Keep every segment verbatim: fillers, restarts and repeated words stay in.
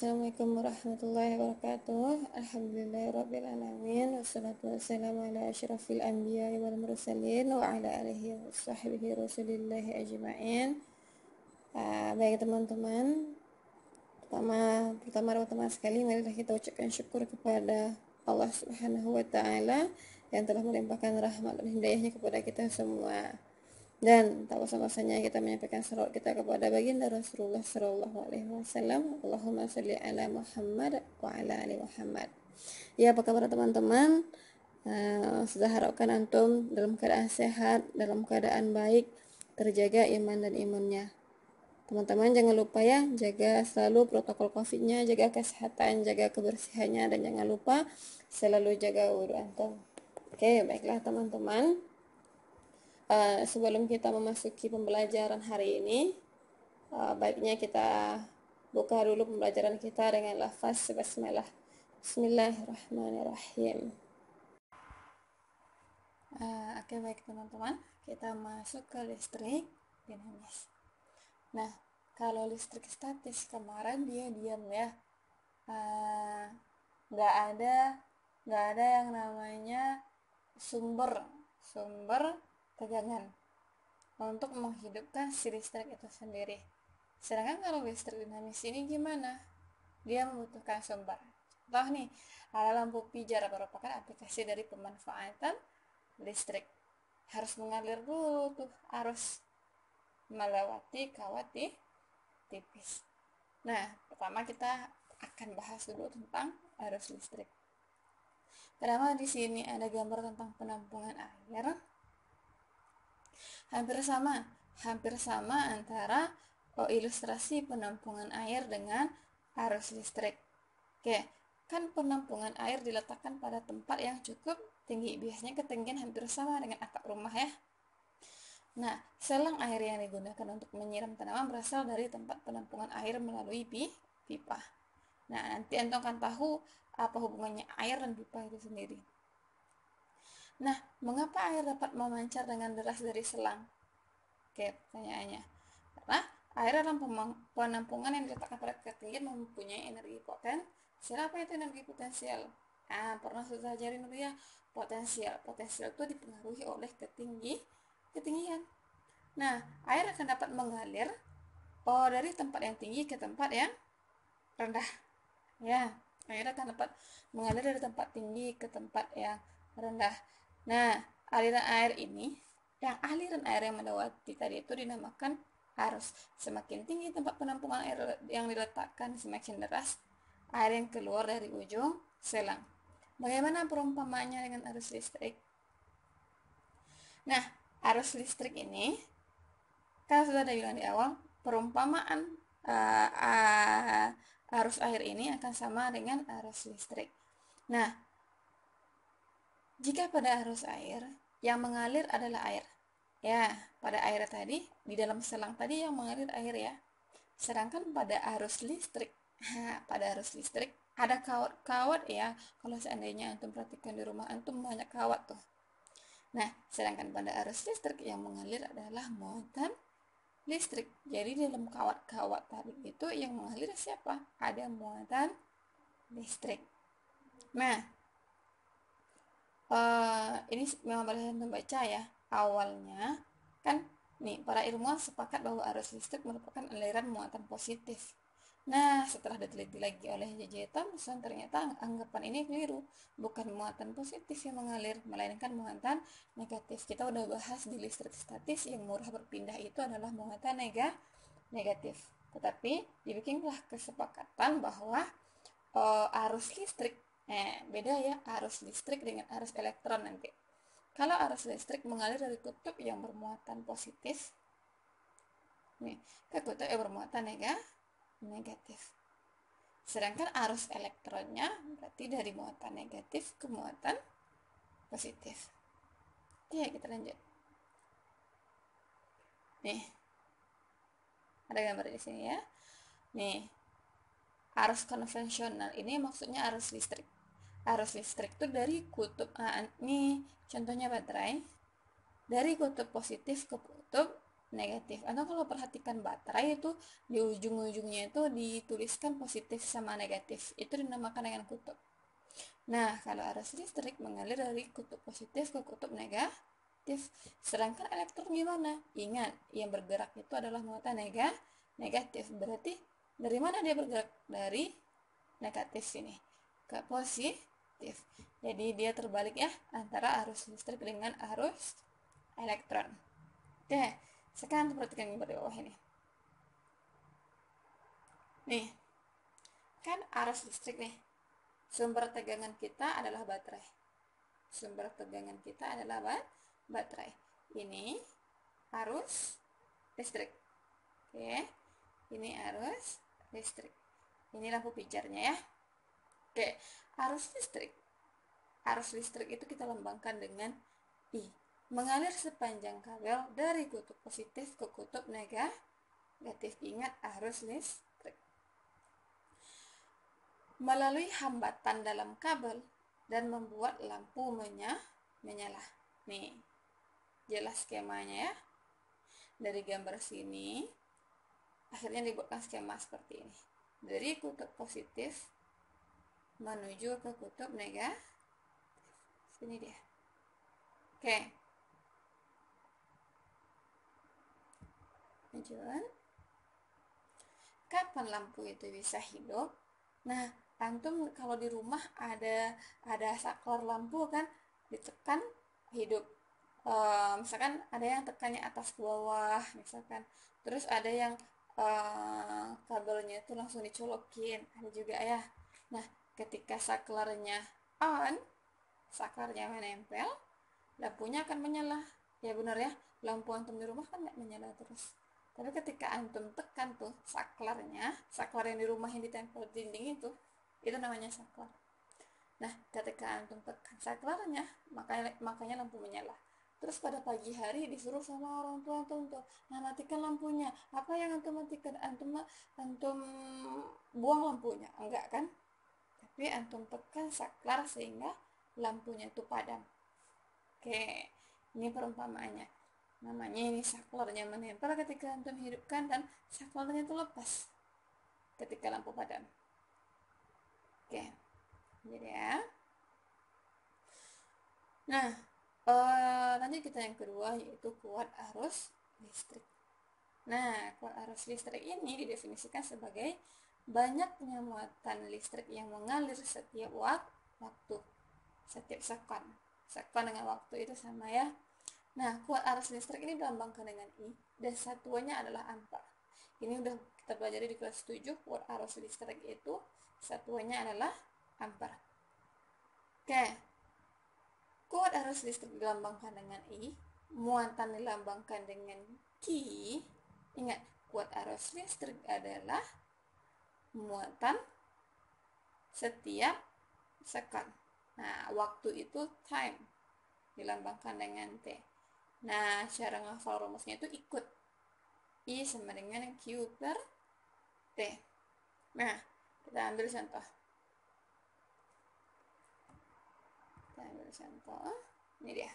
Assalamualaikum warahmatullahi wabarakatuh. Alhamdulillahirrabbilalamin. Wassalatu wassalamu ala asyrafil anbiya wal mursalin wa ala alihi wa sahbihi rasulillahi ajma'in. uh, Baik teman-teman, pertama pertama-tama sekali marilah kita ucapkan syukur kepada Allah Subhanahu wa taala yang telah melimpahkan rahmat dan hidayahnya kepada kita semua. Dan tak bosan-bosannya kita menyampaikan salawat kita kepada baginda Rasulullah Sallallahu Alaihi Wasallam. Allahumma salli ala Muhammad wa ala ali Muhammad. Ya, apa kabar teman-teman? Uh, sudah harapkan antum dalam keadaan sehat, dalam keadaan baik, terjaga iman dan imunnya. Teman-teman jangan lupa ya, jaga selalu protokol COVID-nya, jaga kesehatan, jaga kebersihannya, dan jangan lupa selalu jaga wudhu antum. Oke, baiklah teman-teman. Uh, sebelum kita memasuki pembelajaran hari ini, uh, baiknya kita buka dulu pembelajaran kita dengan lafaz basmalah. Bismillahirrahmanirrahim. Uh, Oke, okay, baik teman-teman, kita masuk ke listrik dinamis. Nah, kalau listrik statis kemarin dia diam ya, nggak uh, ada nggak ada yang namanya sumber sumber tegangan untuk menghidupkan si listrik itu sendiri. Sedangkan kalau listrik dinamis ini gimana? Dia membutuhkan sumber. Contoh nih, ada lampu pijar merupakan aplikasi dari pemanfaatan listrik. Harus mengalir dulu tuh arus melewati kawat di tipis. Nah, pertama kita akan bahas dulu tentang arus listrik. Pertama di sini ada gambar tentang penampungan air. Hampir sama, hampir sama antara oh, ilustrasi penampungan air dengan arus listrik. Oke, kan penampungan air diletakkan pada tempat yang cukup tinggi. Biasanya ketinggian hampir sama dengan atap rumah ya. Nah, selang air yang digunakan untuk menyiram tanaman berasal dari tempat penampungan air melalui pipa. Nah, nanti antum akan tahu apa hubungannya air dan pipa itu sendiri. Nah, mengapa air dapat memancar dengan deras dari selang? Oke, pertanyaannya. Karena air dalam penampungan yang diletakkan pada ketinggian mempunyai energi potensial. Apa itu energi potensial? Nah, pernah sudah ajarin dulu ya, potensial. Potensial itu dipengaruhi oleh ketinggi, ketinggian. Nah, air akan dapat mengalir oh, dari tempat yang tinggi ke tempat yang rendah. Ya, air akan dapat mengalir dari tempat tinggi ke tempat yang rendah. Nah, aliran air ini, yang aliran air yang melewati tadi itu dinamakan arus. Semakin tinggi tempat penampungan air yang diletakkan, semakin deras air yang keluar dari ujung selang. Bagaimana perumpamaannya dengan arus listrik? Nah, arus listrik ini, kan sudah ada bilang di awal, perumpamaan uh, uh, arus air ini akan sama dengan arus listrik. Nah, jika pada arus air yang mengalir adalah air, ya pada air tadi di dalam selang tadi yang mengalir air ya. Sedangkan pada arus listrik, nah, pada arus listrik ada kawat-kawat ya. Kalau seandainya antum perhatikan di rumah antum banyak kawat tuh. Nah, sedangkan pada arus listrik yang mengalir adalah muatan listrik. Jadi dalam kawat-kawat tadi itu yang mengalir siapa? Ada muatan listrik. Nah, Uh, ini memang berdasarkan membaca ya. Awalnya kan nih para ilmuwan sepakat bahwa arus listrik merupakan aliran muatan positif. Nah, setelah diteliti lagi oleh J J Thomson, ternyata anggapan ini keliru. Bukan muatan positif yang mengalir, melainkan muatan negatif. Kita udah bahas di listrik statis yang murah berpindah itu adalah muatan nega, negatif. Tetapi dibikinlah kesepakatan bahwa uh, arus listrik Eh, beda ya arus listrik dengan arus elektron nanti. Kalau arus listrik mengalir dari kutub yang bermuatan positif nih, ke kutub yang bermuatan nega, negatif. Sedangkan arus elektronnya berarti dari muatan negatif ke muatan positif. Oke, kita lanjut. Nih, ada gambar di sini ya. Nih, arus konvensional ini maksudnya arus listrik. Arus listrik itu dari kutub A, ini contohnya baterai, dari kutub positif ke kutub negatif. Atau kalau perhatikan baterai itu di ujung-ujungnya itu dituliskan positif sama negatif, itu dinamakan dengan kutub. Nah, kalau arus listrik mengalir dari kutub positif ke kutub negatif. Sedangkan elektron gimana? Ingat, yang bergerak itu adalah muatan nega, negatif. Berarti dari mana dia bergerak? Dari negatif sini ke positif. Jadi dia terbalik ya, antara arus listrik dengan arus elektron. Oke, sekarang perhatikan yang di bawah ini. Nih, kan arus listrik nih. Sumber tegangan kita adalah baterai. Sumber tegangan kita adalah bat baterai. Ini arus listrik. Oke. Ini arus listrik. Ini lampu pijarnya ya. Oke, arus listrik. Arus listrik itu kita lambangkan dengan I. Mengalir sepanjang kabel dari kutub positif ke kutub negatif. Ingat arus listrik. Melalui hambatan dalam kabel dan membuat lampu menya, menyala. Nih, jelas skemanya ya. Dari gambar sini, akhirnya dibuatkan skema seperti ini. Dari kutub positif menuju ke kutub negatif. Sini dia. Oke. Lanjut. Kapan lampu itu bisa hidup? Nah, antum kalau di rumah ada ada saklar lampu kan, ditekan hidup. E, misalkan ada yang tekannya atas ke bawah misalkan, terus ada yang e, kabelnya itu langsung dicolokin, ada juga ya. Nah, ketika saklarnya on, saklarnya menempel, lampunya akan menyala. Ya benar ya, lampu antum di rumah kan nggak menyala terus. Tapi ketika antum tekan tuh saklarnya, saklar yang di rumah yang ditempel di dinding itu, itu namanya saklar. Nah, ketika antum tekan saklarnya, makanya makanya lampu menyala. Terus pada pagi hari disuruh sama orang tua antum tuh, nah matikan lampunya. Apa yang antum matikan? Antum antum buang lampunya, enggak kan? Tapi antum tekan saklar sehingga lampunya itu padam. Oke, ini perumpamaannya. Namanya ini saklarnya menempel ketika antum hidupkan dan saklarnya itu lepas ketika lampu padam. Oke, jadi ya. Nah, eh, lanjut kita yang kedua, yaitu kuat arus listrik. Nah, kuat arus listrik ini didefinisikan sebagai banyaknya muatan listrik yang mengalir setiap waktu, setiap sekon. Sekon dengan waktu itu sama ya. Nah, kuat arus listrik ini dilambangkan dengan I dan satuannya adalah ampere. Ini udah kita pelajari di kelas tujuh, kuat arus listrik itu satuannya adalah ampere. Oke. Kuat arus listrik dilambangkan dengan I, muatan dilambangkan dengan Q. Ingat, kuat arus listrik adalah muatan setiap sekon. Nah, waktu itu time dilambangkan dengan T. Nah, cara ngafal rumusnya itu ikut. I sama dengan Q per T. Nah, kita ambil contoh. Kita ambil contoh. Ini dia.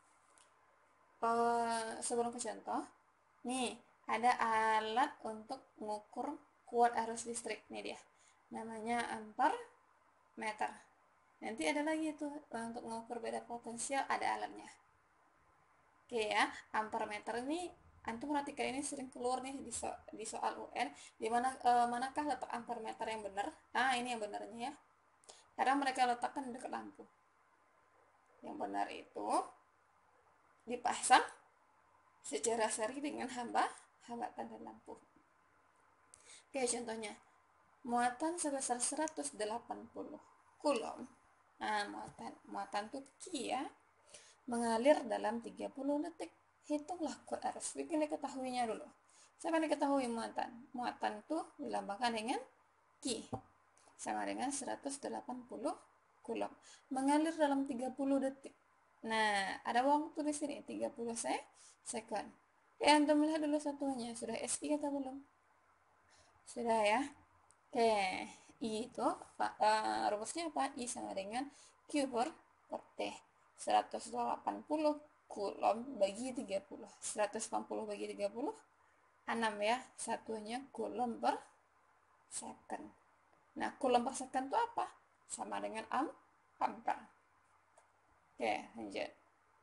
Uh, sebelum ke contoh, nih, ada alat untuk mengukur kuat arus listrik. Nih dia. Namanya ampere meter. Nanti ada lagi tuh untuk mengukur beda potensial, ada alatnya. Oke ya, ampere meter ini antum perhatikan, ini sering keluar nih di, so, di soal U N, di mana e, manakah letak ampere meter yang benar? Nah, ini yang benarnya ya. Karena mereka letakkan di dekat lampu. Yang benar itu dipasang secara seri dengan hamba hambatan dan lampu. Oke, contohnya. Muatan sebesar seratus delapan puluh kulom. Nah, muatan muatan tuh Q ya. Mengalir dalam tiga puluh detik. Hitunglah kuat arus. Bikin diketahuinya dulu. Siapa yang diketahui muatan? Muatan tuh dilambangkan dengan Q. Sama dengan seratus delapan puluh kulom. Mengalir dalam tiga puluh detik. Nah, ada waktu di sini tiga puluh sekon. Ya, antum lihat dulu satunya. Sudah S I atau belum? Sudah ya. Oke, I itu uh, rumusnya apa? I sama dengan Q per, per T. seratus delapan puluh kulom bagi tiga puluh. seratus delapan puluh bagi tiga puluh, enam ya. Satunya kulom per second. Nah, kulom per second itu apa? Sama dengan am ampere. Oke, lanjut.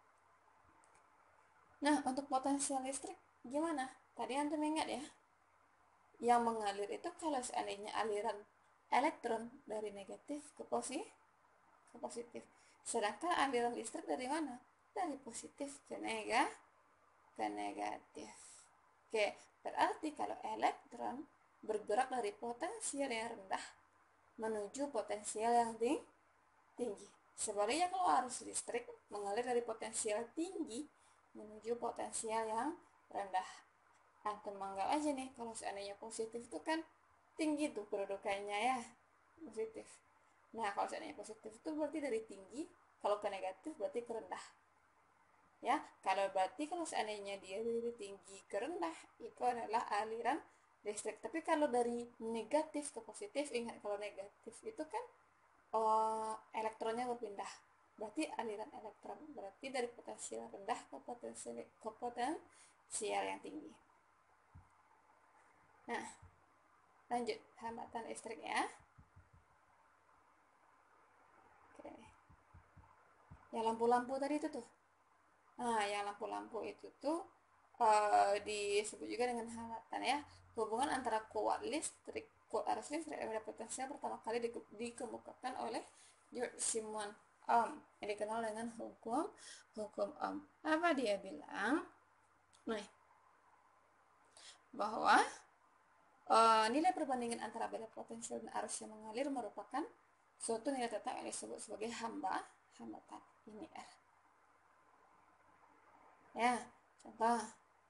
Nah, untuk potensial listrik gimana? Tadi antum ingat ya? Yang mengalir itu kalau seandainya aliran elektron dari negatif ke positif, ke positif. Sedangkan aliran listrik dari mana? Dari positif ke nega, ke negatif. Oke, berarti kalau elektron bergerak dari potensial yang rendah menuju potensial yang tinggi. Sebaliknya kalau arus listrik mengalir dari potensial tinggi menuju potensial yang rendah. Antum manggal aja nih, kalau seandainya positif itu kan tinggi tuh kedudukannya ya, positif. Nah, kalau seandainya positif itu berarti dari tinggi, kalau ke negatif berarti ke rendah. Ya, kalau berarti kalau seandainya dia dari tinggi ke rendah, itu adalah aliran listrik. Tapi kalau dari negatif ke positif, ingat kalau negatif itu kan oh, elektronnya berpindah. Berarti aliran elektron. Berarti dari potensial rendah ke potensial, ke potensial yang tinggi. Nah, lanjut hambatan listrik ya. Oke. Yang lampu-lampu tadi itu tuh. Nah, yang lampu-lampu itu tuh uh, disebut juga dengan hambatan ya. Hubungan antara kuat listrik, kuat arus listrik dan potensial pertama kali di, dikemukakan oleh George Simon Ohm yang dikenal dengan hukum hukum Ohm. Apa dia bilang? Nih, bahwa uh, nilai perbandingan antara beda potensial dan arus yang mengalir merupakan suatu nilai tetap yang disebut sebagai hamba hambatan. Ini R. Ya, contoh.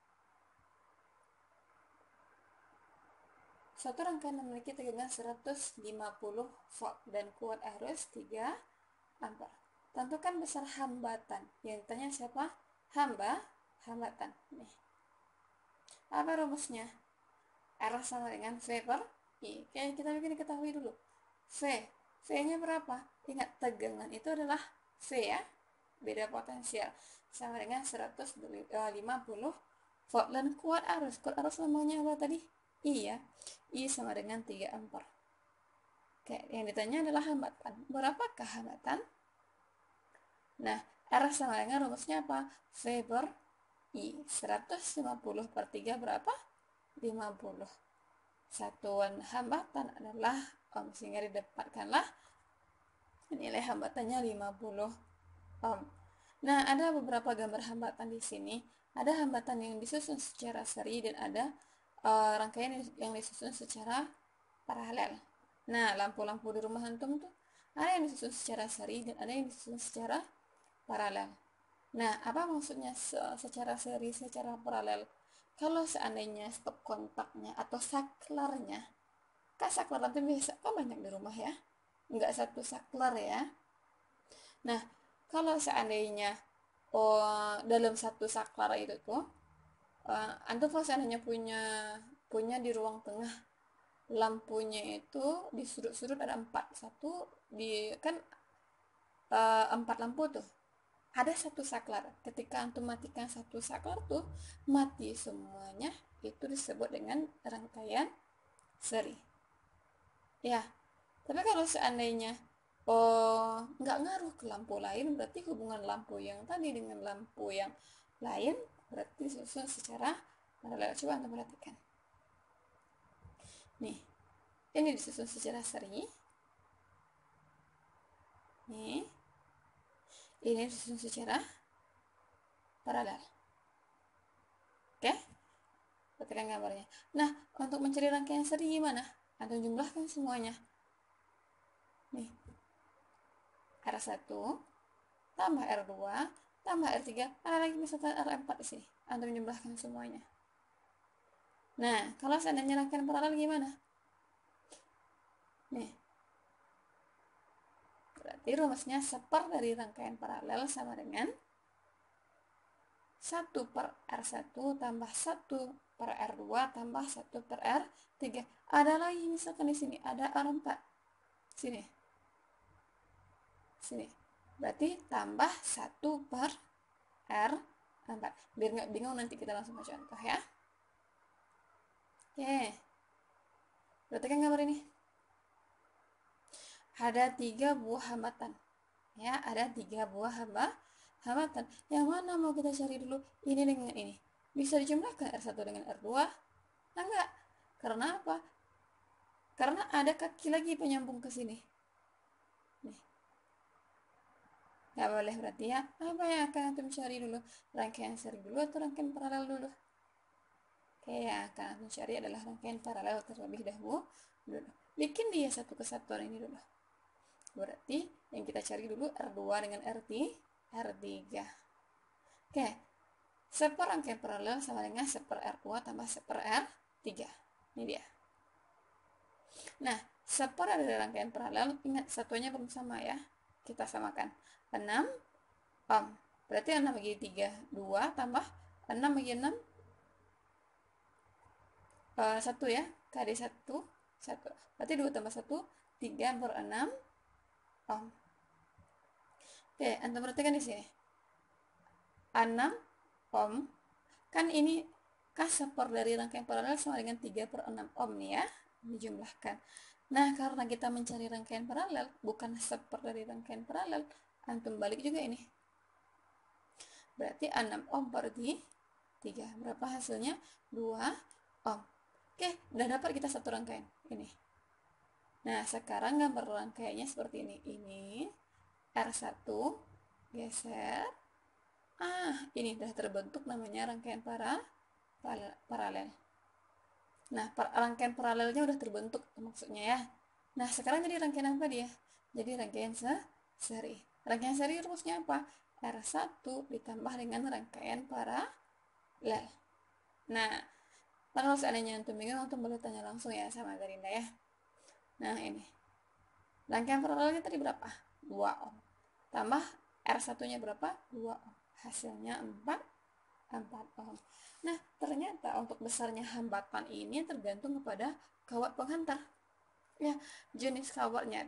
Suatu rangkaian memiliki tegangan seratus lima puluh volt dan kuat arus tiga ampere. Tentukan besar hambatan. Yang ditanya siapa? Hamba, hambatan. Nih. Apa rumusnya? R sama dengan V per I. Oke, kita bikin diketahui dulu. V. V-nya berapa? Ingat, tegangan itu adalah V ya. Beda potensial. Sama dengan seratus lima puluh volt dan kuat arus. Kuat arus namanya apa tadi? I ya. I sama dengan tiga ampere. Oke, yang ditanya adalah hambatan. Berapakah hambatan? Nah, R sama dengan rumusnya apa? V per I. seratus lima puluh per tiga berapa? lima puluh. Satuan hambatan adalah ohm, sehingga didapatkanlah nilai hambatannya lima puluh ohm. Nah, ada beberapa gambar hambatan di sini. Ada hambatan yang disusun secara seri dan ada uh, rangkaian yang disusun secara paralel. Nah, lampu-lampu di rumah antum tuh ada yang disusun secara seri dan ada yang disusun secara paralel. Nah, apa maksudnya secara seri, secara paralel? Kalau seandainya stop kontaknya atau saklarnya, kan saklar nanti biasa kan banyak di rumah ya, nggak satu saklar ya. Nah, kalau seandainya oh, dalam satu saklar itu tuh, uh, antum kalau seandainya punya punya di ruang tengah, lampunya itu di sudut-sudut ada empat, satu di kan uh, empat lampu tuh. Ada satu saklar. Ketika antum matikan satu saklar tuh mati semuanya, itu disebut dengan rangkaian seri. Ya, tapi kalau seandainya oh nggak ngaruh ke lampu lain, berarti hubungan lampu yang tadi dengan lampu yang lain berarti disusun secara paralel. Coba antum perhatikan. Nih, ini disusun secara seri. Nih, ini disusun secara paralel. Oke, perhatikan gambarnya. Nah, untuk mencari rangkaian seri gimana? Antum jumlahkan semuanya. Nih, R satu tambah R dua tambah R tiga, ada lagi misalkan R empat di sini. Antum jumlahkan semuanya. Nah, kalau seandainya rangkaian paralel gimana? Nih, berarti rumusnya seper dari rangkaian paralel sama dengan satu per R satu tambah satu per R dua tambah satu per R tiga. Ada lagi misalkan di sini ada R empat. Sini. Sini. Berarti tambah satu per R empat. Biar nggak bingung nanti kita langsung ke contoh ya. Oke. Perhatikan gambar ini. Ada tiga buah hambatan. Ya, ada tiga buah hamba, hambatan. Yang mana mau kita cari dulu? Ini dengan ini. Bisa dijumlahkan R satu dengan R dua? Nah, enggak. Karena apa? Karena ada kaki lagi penyambung ke sini. Nih. Nggak boleh berarti ya. Apa yang akan antum cari dulu? Rangkaian seri dulu atau rangkaian paralel dulu? Oke, yang akan antum cari adalah rangkaian paralel terlebih dahulu. Dulu. Bikin dia satu kesatuan ini dulu. Berarti yang kita cari dulu R dua dengan R tiga. R tiga. Oke. Seper rangkaian paralel sama dengan seper R dua tambah seper R tiga. Ini dia. Nah, seper dari rangkaian paralel, ingat satunya belum sama ya. Kita samakan. enam ohm. Berarti enam bagi tiga, dua tambah enam bagi enam, uh, satu ya. K D satu, satu. Berarti dua tambah satu, tiga per enam ohm. Oke, antum perhatikan di sini. enam ohm. Kan ini K seper dari rangkaian paralel sama dengan tiga per enam ohm nih ya. Dijumlahkan. Nah, karena kita mencari rangkaian paralel, bukan seper dari rangkaian paralel, antum balik juga ini. Berarti enam ohm per tiga. Berapa hasilnya? dua ohm. Oke, udah dapat kita satu rangkaian. Ini. Nah, sekarang gambar rangkaiannya seperti ini. Ini R satu geser. Ah, ini udah terbentuk namanya rangkaian para, para paralel. Nah, par, rangkaian paralelnya udah terbentuk maksudnya ya. Nah, sekarang jadi rangkaian apa dia? Jadi rangkaian se seri. Rangkaian seri rumusnya apa? R satu ditambah dengan rangkaian paralel. Nah, kalau seandainya antum bingung, antum boleh tanya langsung ya sama Garinda ya. Nah, ini. Rangkaian paralelnya tadi berapa? dua ohm. Tambah R satu-nya berapa? dua ohm. Hasilnya empat ohm. Nah, ternyata untuk besarnya hambatan ini tergantung kepada kawat penghantar. Ya, jenis kawatnya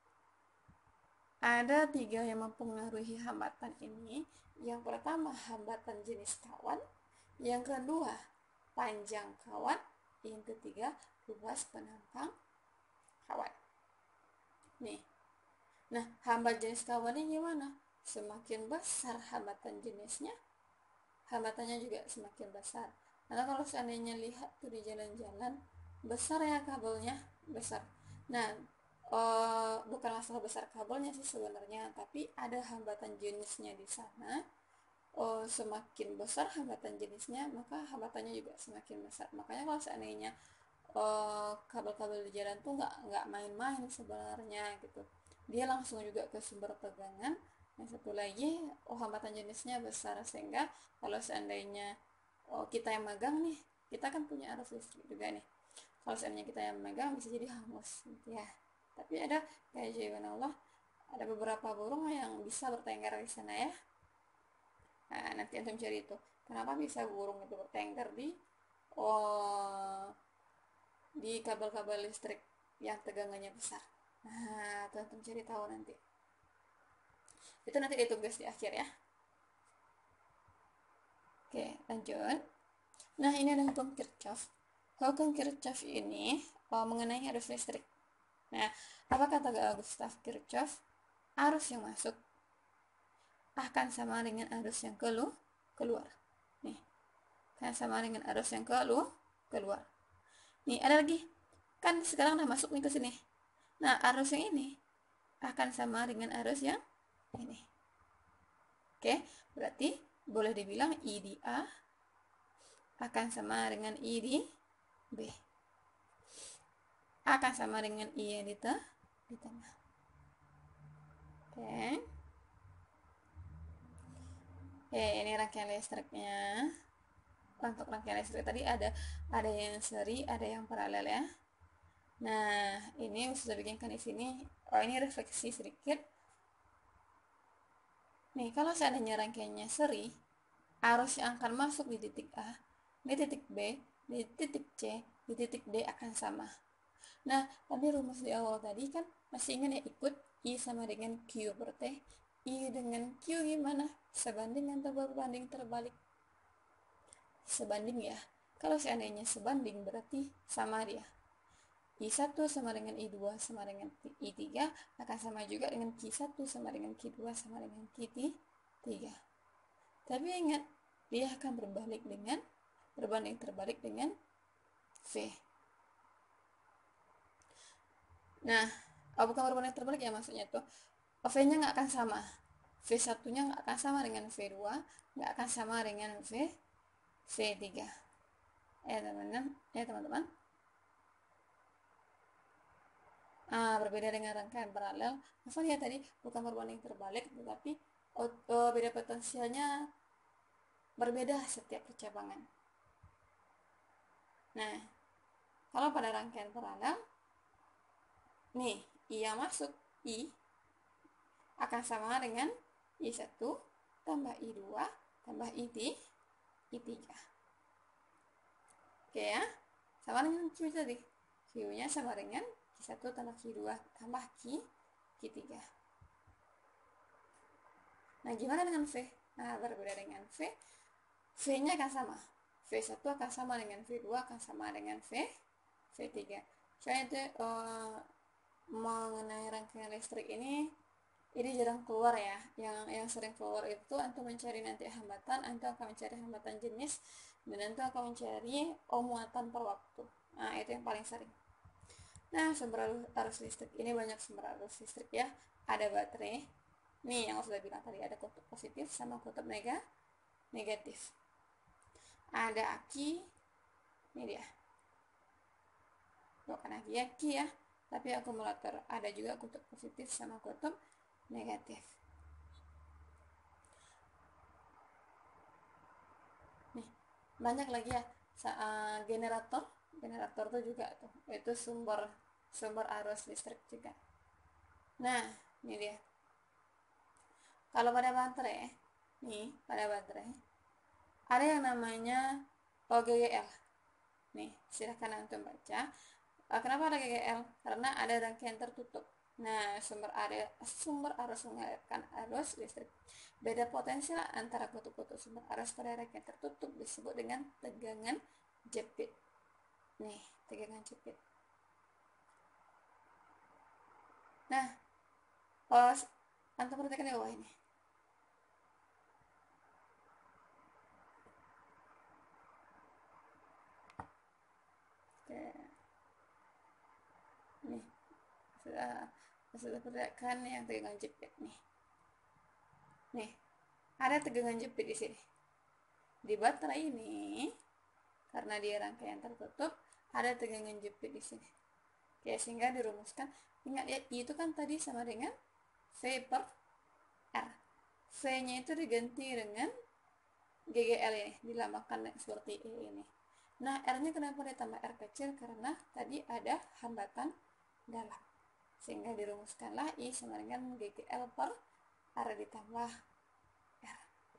ada tiga yang mempengaruhi hambatan ini. Yang pertama, hambatan jenis kawat. Yang kedua, panjang kawat. Yang ketiga, luas penampang kawat. Nih. Nah, hambat jenis kawatnya gimana? Semakin besar hambatan jenisnya, hambatannya juga semakin besar. Karena kalau seandainya lihat tuh di jalan-jalan, besar ya kabelnya, besar. Nah, uh, bukan masalah besar kabelnya sih sebenarnya, tapi ada hambatan jenisnya di sana. Uh, semakin besar hambatan jenisnya, maka hambatannya juga semakin besar. Makanya kalau seandainya uh, kabel-kabel di jalan tuh nggak nggak main-main sebenarnya gitu. Dia langsung juga ke sumber tegangan. Yang satu lagi, oh hambatan jenisnya besar sehingga kalau seandainya oh, kita yang megang nih, kita kan punya arus listrik juga nih. Kalau seandainya kita yang megang bisa jadi hangus gitu ya. Tapi ada kayak Allah, ada beberapa burung yang bisa bertengger di sana ya. Nah, nanti antum cari itu. Kenapa bisa burung itu bertengger di oh di kabel-kabel listrik yang tegangannya besar. Nah, itu antum cari tahu nanti. Itu nanti ditugas di akhir ya. Oke, lanjut. Nah, ini ada hukum Kirchhoff. Hukum Kirchhoff ini oh, mengenai arus listrik. Nah, apa kata Gustav Kirchhoff? Arus yang masuk akan sama dengan arus yang kelu keluar. Nih, akan sama dengan arus yang kelu keluar. Nih, ada lagi. Kan sekarang udah masuk nih ke sini. Nah, arus yang ini akan sama dengan arus yang ini. Oke, berarti boleh dibilang I di A akan sama dengan I di B. Akan sama dengan I yang di, te di tengah. Oke. Oke, ini rangkaian listriknya. Untuk rangkaian listrik tadi ada ada yang seri, ada yang paralel ya. Nah, ini sudah bikinkan di sini. Oh, ini refleksi sedikit. Nih, kalau seandainya rangkaiannya seri, arus yang akan masuk di titik A, di titik B, di titik C, di titik D akan sama. Nah, tadi rumus di awal tadi kan masih ingat ya, ikut I sama dengan Q per T. I dengan Q gimana? Sebanding atau berbanding terbalik? Sebanding ya. Kalau seandainya sebanding berarti sama dia. I satu sama dengan I dua sama dengan I tiga akan sama juga dengan Q satu sama dengan Q dua sama dengan Q tiga. Tapi ingat, dia akan berbalik dengan berbanding terbalik dengan V. Nah, oh bukan berbanding terbalik ya maksudnya tuh. V-nya nggak akan sama. V satu-nya nggak akan sama dengan V dua, nggak akan sama dengan V V tiga. Ya teman-teman, ya teman-teman. Ah, berbeda dengan rangkaian paralel. Apa ya tadi bukan berbanding terbalik, tetapi oh, oh, beda potensialnya berbeda setiap percabangan. Nah, kalau pada rangkaian paralel, nih I yang masuk I akan sama dengan I satu tambah I dua tambah I tiga. Oke ya, sama dengan Q tadi. Q-nya sama dengan Q satu tambah Q dua tambah Q, Q3. Nah, gimana dengan V? Nah, berbeda dengan V. V-nya akan sama. V satu akan sama dengan V dua akan sama dengan V V3. Soalnya itu uh, mengenai rangkaian listrik ini ini jarang keluar ya. Yang yang sering keluar itu antum mencari nanti hambatan, antum akan mencari hambatan jenis, dan antum akan mencari oh, muatan per waktu. Nah, itu yang paling sering. Nah, sumber arus listrik ini banyak sumber arus listrik ya. Ada baterai. Nih yang sudah bilang tadi, ada kutub positif sama kutub nega, negatif. Ada aki. Ini dia. Bukan lagi aki ya, tapi akumulator. Ada juga kutub positif sama kutub negatif. Nih, banyak lagi ya. Uh, generator, generator tuh juga tuh, itu sumber sumber arus listrik juga. Nah, ini dia. Kalau pada baterai, nih, pada baterai ada yang namanya O G G L. Nih, silahkan antum baca. Kenapa ada G G L? Karena ada rangkaian tertutup. Nah, sumber area, sumber arus mengalirkan arus listrik. Beda potensial antara kutub-kutub sumber arus pada rangkaian tertutup disebut dengan tegangan jepit. Nih, tegangan jepit. Nah, oh, antum perhatikan di bawah ini. Oke. Nih, sudah sudah perhatikan yang tegangan jepit nih. Nih, ada tegangan jepit di sini. Di baterai ini, karena dia rangkaian tertutup, ada tegangan jepit di sini. Oke, sehingga dirumuskan, ingat ya, I itu kan tadi sama dengan V per R. V-nya itu diganti dengan G G L ya, dilambangkan seperti ini. Nah, R-nya kenapa ditambah R kecil? Karena tadi ada hambatan dalam. Sehingga dirumuskanlah I sama dengan G G L per R ditambah R.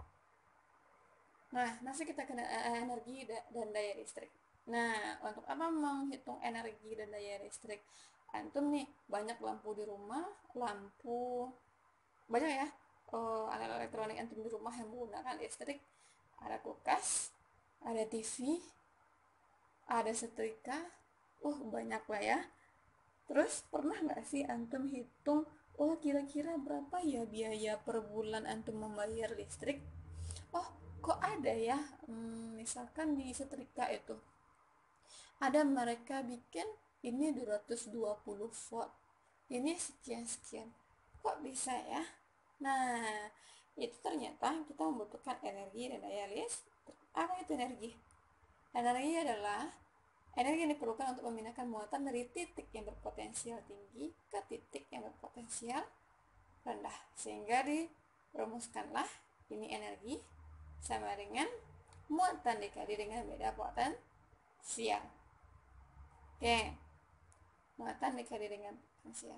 Nah, masih kita kena energi dan daya listrik. Nah, untuk apa menghitung energi dan daya listrik? Antum nih, banyak lampu di rumah, lampu banyak ya, uh, alat elektronik antum di rumah yang menggunakan listrik. Ada kulkas, ada T V, ada setrika, uh banyak lah ya. Terus pernah nggak sih antum hitung, oh kira-kira berapa ya biaya per bulan antum membayar listrik? Oh kok ada ya, hmm, misalkan di setrika itu ada mereka bikin ini dua ratus dua puluh volt, ini sekian-sekian, kok bisa ya? Nah, itu ternyata kita membutuhkan energi dan daya listrik. Apa itu energi? Energi adalah energi yang diperlukan untuk memindahkan muatan dari titik yang berpotensial tinggi ke titik yang berpotensial rendah. Sehingga dirumuskanlah ini energi sama dengan muatan dikali dengan beda potensial. Oke, muatan dikali dengan potensial.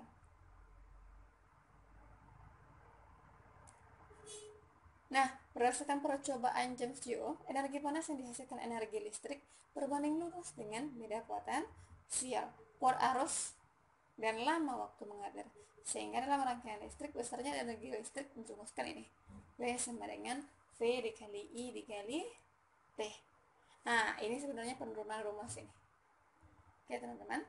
Nah, berdasarkan percobaan James Joule, energi panas yang dihasilkan energi listrik berbanding lurus dengan beda potensial. Por arus dan lama waktu mengalir, sehingga dalam rangkaian listrik besarnya energi listrik dirumuskan ini, W sama dengan V dikali I dikali T. Nah, ini sebenarnya penurunan rumus ini. Oke teman-teman,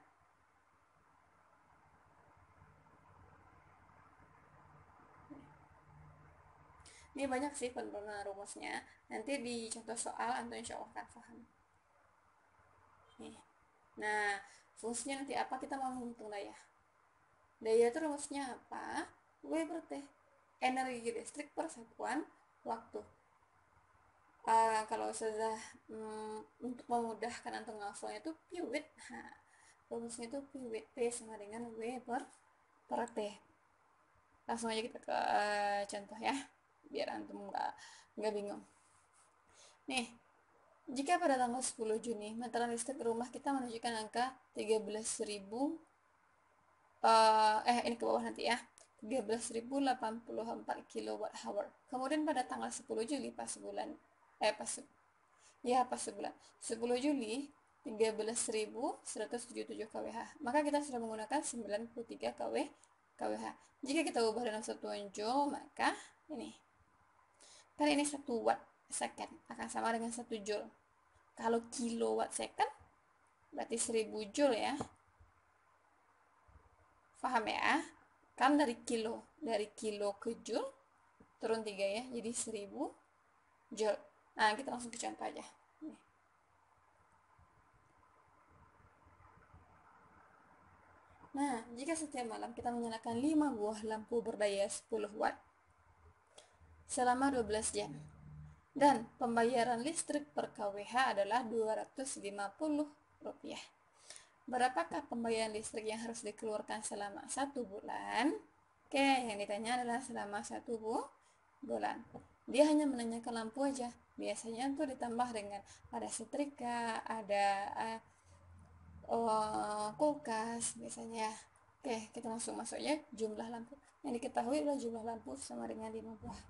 ini banyak sih penurunan rumusnya, nanti di contoh soal antum insya Allah akan paham. Nih. Nah, fungsinya nanti apa, kita mau menghitung daya. Daya itu rumusnya apa? W per T, energi listrik per satuan waktu. Uh, kalau sudah um, untuk memudahkan antum ngafalnya itu P W I T. Nah, rumusnya itu P W I T, P sama dengan W per per T. Langsung aja kita ke uh, contoh ya, biar antum nggak nggak bingung. Nih, jika pada tanggal sepuluh Juni meteran listrik rumah kita menunjukkan angka tiga belas ribu, uh, eh ini ke bawah nanti ya, tiga belas ribu delapan puluh empat kilowatt hour. Kemudian pada tanggal sepuluh Juli pas bulan eh pas ya pas sebulan sepuluh Juli tiga belas ribu seratus tujuh puluh tujuh kWh, maka kita sudah menggunakan sembilan puluh tiga kWh. Jika kita ubah dalam satuan joule, maka ini kan ini satu watt second akan sama dengan satu joule. Kalau kilowatt second berarti seribu joule ya, paham ya? Kan dari kilo dari kilo ke joule turun tiga ya, jadi seribu joule. Nah, kita langsung ke contoh aja. Nih. Nah, jika setiap malam kita menyalakan lima buah lampu berdaya sepuluh watt selama dua belas jam, dan pembayaran listrik per kWh adalah dua ratus lima puluh rupiah. Berapakah pembayaran listrik yang harus dikeluarkan selama satu bulan? Oke, yang ditanya adalah selama satu bu bulan. Dia hanya menanyakan lampu aja. Biasanya tuh ditambah dengan ada setrika, ada uh, uh, kulkas biasanya. Oke, kita langsung masuk ya, jumlah lampu. Yang diketahui adalah jumlah lampu sama dengan lima buah.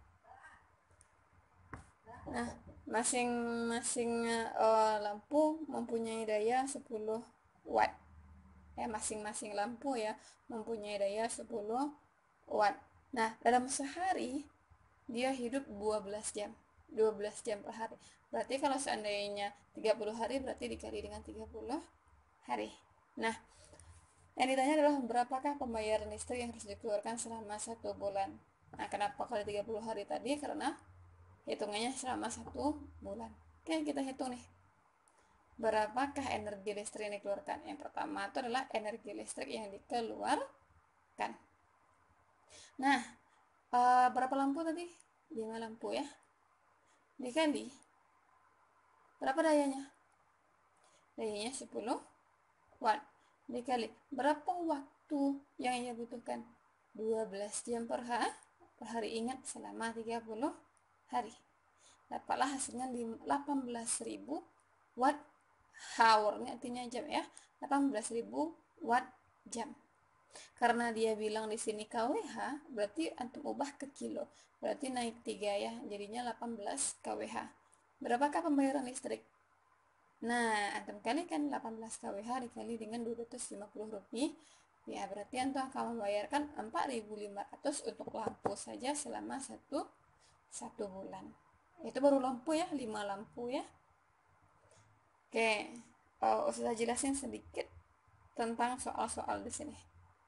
Nah, masing-masing uh, lampu mempunyai daya sepuluh watt. Ya, masing-masing lampu ya mempunyai daya sepuluh watt. Nah, dalam sehari dia hidup dua belas jam. dua belas jam per hari. Berarti kalau seandainya tiga puluh hari berarti dikali dengan tiga puluh hari. Nah, yang ditanya adalah berapakah pembayaran listrik yang harus dikeluarkan selama satu bulan. Nah, kenapa kali tiga puluh hari tadi? Karena hitungannya selama satu bulan. Oke, kita hitung nih. Berapakah energi listrik yang dikeluarkan? Yang pertama itu adalah energi listrik yang dikeluarkan. Nah, uh, berapa lampu tadi? lima lampu ya. Dikali berapa dayanya? Dayanya sepuluh watt. Dikali berapa waktu yang ia butuhkan? dua belas jam per hari. Per hari, ingat selama tiga puluh hari. Dapatlah hasilnya delapan belas ribu watt hour. Ini artinya jam ya. delapan belas ribu watt jam. Karena dia bilang di sini kWh, berarti antum ubah ke kilo. Berarti naik tiga ya, jadinya delapan belas kWh. Berapakah pembayaran listrik? Nah, antum kalikan delapan belas kWh dikali dengan dua ratus lima puluh rupiah. Ya, berarti antum akan membayarkan empat ribu lima ratus untuk lampu saja selama satu satu bulan. Itu baru lampu ya, lima lampu ya. Oke, oh, sudah jelasin sedikit tentang soal-soal di sini.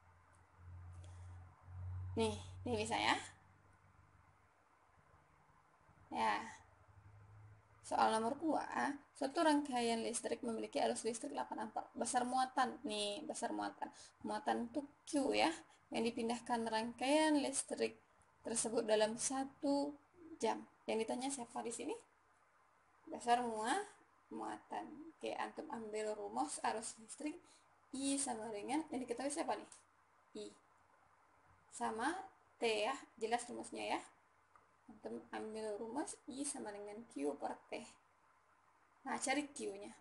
Nih, ini bisa ya. Ya. Soal nomor dua, suatu rangkaian listrik memiliki arus listrik delapan ampere. Besar muatan, nih, besar muatan. Muatan itu Q ya, yang dipindahkan rangkaian listrik tersebut dalam satu jam. Yang ditanya siapa di sini? Besar mua, muatan. Oke, antum ambil rumus arus listrik I sama dengan, yang diketahui siapa nih? I sama T ya, jelas rumusnya ya. Antum ambil rumus I sama dengan Q per T. Nah, cari Q-nya.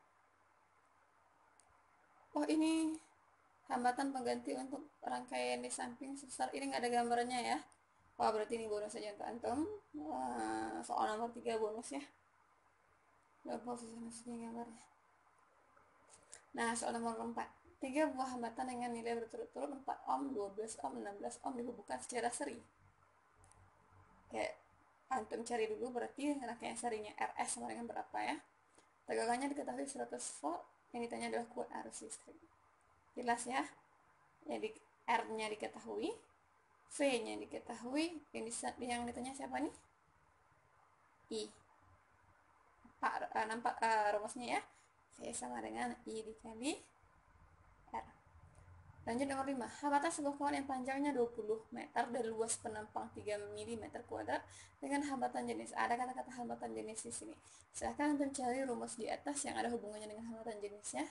Oh, ini hambatan pengganti untuk rangkaian di samping sebesar ini, nggak ada gambarnya ya. Oh, berarti ini bonus saja untuk antum. Wah, soal nomor tiga bonus ya. Lupa susah gambarnya. Nah, soal nomor empat. tiga buah hambatan dengan nilai berturut-turut empat ohm, dua belas ohm, enam belas ohm dihubungkan secara seri. Kayak antum cari dulu berarti rangkaian serinya R S sama dengan berapa ya. Tegangannya diketahui seratus volt, yang ditanya adalah kuat arus listrik. Jelas ya? Jadi R-nya diketahui, V-nya diketahui, yang, yang ditanya siapa nih? I. Pak, uh, nampak uh, rumusnya ya? V sama dengan I dikali R. Lanjut nomor lima. Hambatan sebuah pohon yang panjangnya dua puluh meter dan luas penampang tiga milimeter kuadrat dengan hambatan jenis. Ada kata-kata hambatan jenis di sini. Silahkan untuk cari rumus di atas yang ada hubungannya dengan hambatan jenisnya.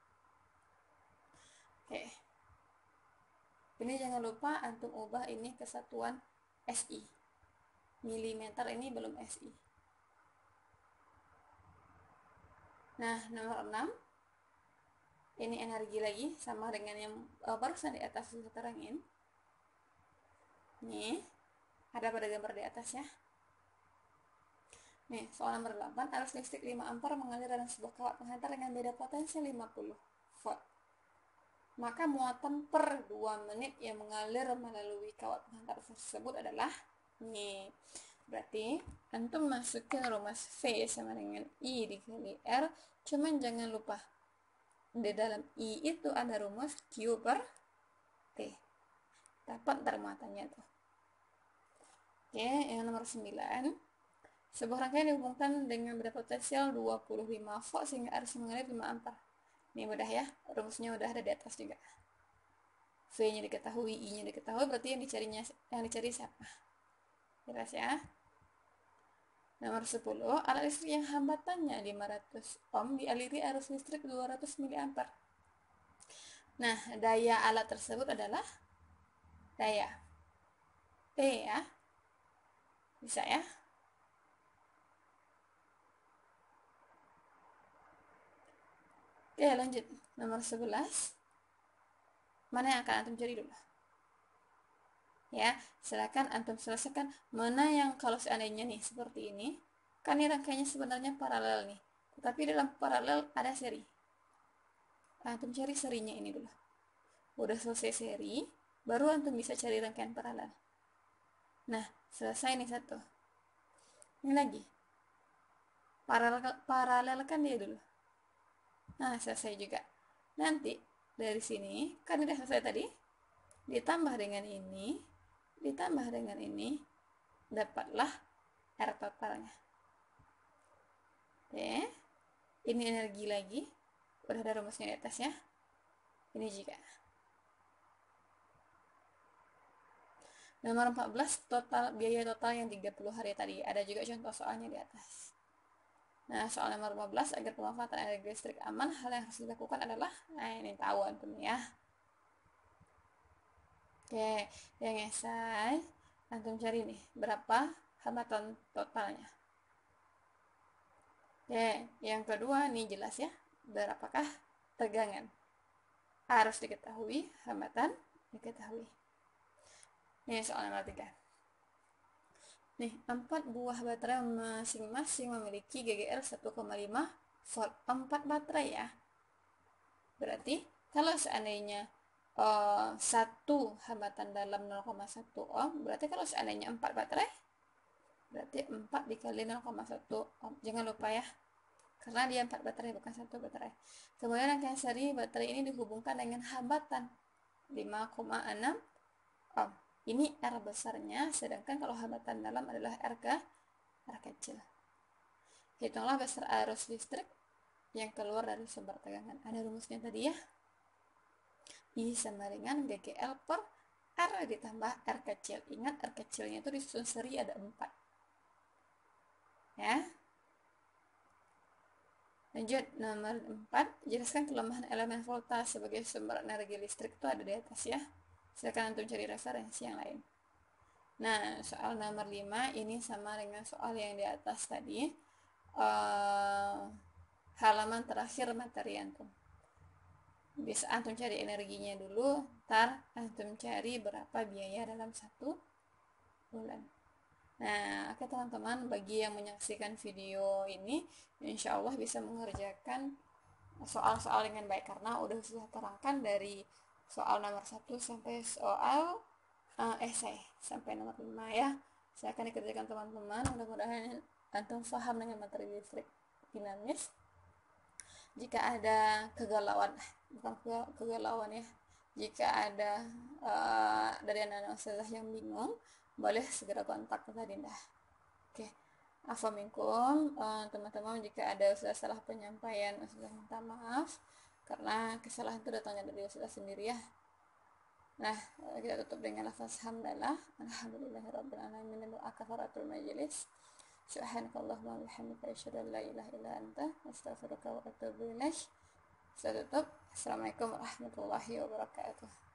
Oke. Ini jangan lupa antum ubah ini ke satuan S I. Milimeter ini belum S I. Nah, nomor enam. Ini energi lagi, sama dengan yang uh, barusan di atas kita terangin. Nih, ada pada gambar di atas ya. Nih, soal nomor delapan, arus listrik lima ampere mengalir dalam sebuah kawat penghantar dengan beda potensi lima puluh volt. Maka muatan per dua menit yang mengalir melalui kawat penghantar tersebut adalah nih. Berarti antum masukin rumus V sama dengan I dikali R, cuman jangan lupa di dalam I itu ada rumus Q per T. Dapat ntar muatannya tuh. Oke, yang nomor sembilan. Sebuah rangkaian dihubungkan dengan beda potensial dua puluh lima volt sehingga arus mengalir lima ampere. Ini mudah ya, rumusnya udah ada di atas juga. V-nya diketahui, I-nya diketahui, berarti yang dicarinya yang dicari siapa? Jelas ya? Nomor sepuluh, alat listrik yang hambatannya lima ratus ohm dialiri arus listrik dua ratus miliampere. Nah, daya alat tersebut adalah daya T ya. Bisa ya? Oke, lanjut. Nomor sebelas. Mana yang akan antum cari dulu? Ya, silakan antum selesaikan mana yang kalau seandainya nih seperti ini, kan ini rangkaiannya sebenarnya paralel nih. Tetapi dalam paralel ada seri. Antum cari serinya ini dulu. Udah selesai seri, baru antum bisa cari rangkaian paralel. Nah, selesai nih satu. Ini lagi. Paralel paralelkan dia dulu. Nah, selesai juga. Nanti dari sini kan udah selesai tadi. Ditambah dengan ini, ditambah dengan ini, dapatlah R totalnya. Oke. Ini energi lagi. Udah ada rumusnya di atas ya. Ini juga. Nomor empat belas, total biaya total yang tiga puluh hari tadi. Ada juga contoh soalnya di atas. Nah, soal nomor lima belas, agar pemanfaatan energi listrik aman, hal yang harus dilakukan adalah, nah ini tahu antum ya. Oke, yang esai, antum cari nih, berapa hambatan totalnya. Oke, yang kedua nih jelas ya, berapakah tegangan. Harus diketahui, hambatan diketahui. Ini soal nomor tiga. Nih, empat buah baterai masing-masing memiliki G G L satu koma lima volt. empat baterai ya. Berarti kalau seandainya uh, satu hambatan dalam nol koma satu ohm, berarti kalau seandainya empat baterai, berarti empat dikali nol koma satu ohm. Jangan lupa ya, karena dia empat baterai bukan satu baterai. Kemudian rangkaian seri baterai ini dihubungkan dengan hambatan lima koma enam ohm. Ini R besarnya, sedangkan kalau hambatan dalam adalah R ke R kecil. Hitunglah besar arus listrik yang keluar dari sumber tegangan. Ada rumusnya tadi ya. I sama dengan G G L per R ditambah R kecil. Ingat R kecilnya itu disusun seri ada empat. Ya. Lanjut nomor empat, jelaskan kelemahan elemen voltase sebagai sumber energi listrik itu ada di atas ya. Silakan antum cari referensi yang lain. Nah, soal nomor lima ini sama dengan soal yang di atas tadi. Uh, halaman terakhir materi antum. Bisa antum cari energinya dulu, ntar antum cari berapa biaya dalam satu bulan. Nah, oke teman-teman, bagi yang menyaksikan video ini, insya Allah bisa mengerjakan soal-soal dengan baik, karena udah sudah terangkan dari soal nomor satu sampai soal uh, esai sampai nomor lima ya. Saya akan dikerjakan teman-teman, mudah-mudahan antum paham dengan materi listrik dinamis. Jika ada kegalauan, bukan kegalauan ya, jika ada uh, dari anak-anak ustazah yang bingung, boleh segera kontak ke Dinda. Oke, afaminkum uh, teman-teman, jika ada ustazah salah penyampaian, ustazah minta maaf karena kesalahan itu datangnya dari ustazah sendiri ya. Nah, kita tutup dengan lafaz hamdalah, alhamdulillahirabbil alamin, doa kafaratul majelis. Subhanakallahumma wa bihamdika asyhadu an la ilaha illa anta astaghfiruka wa atubu ilaik. Saya tutup. Assalamualaikum warahmatullahi wabarakatuh.